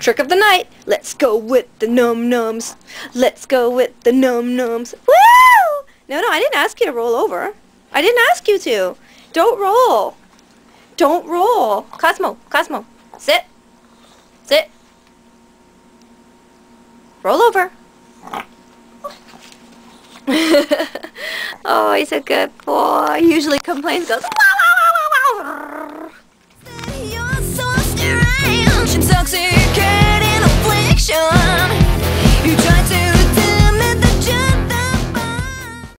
Trick of the night. Let's go with the num-nums. Let's go with the num-nums. Woo! No, I didn't ask you to roll over. I didn't ask you to. Don't roll. Don't roll. Cosmo, sit. Sit. Roll over. Oh, he's a good boy. He usually complains, goes,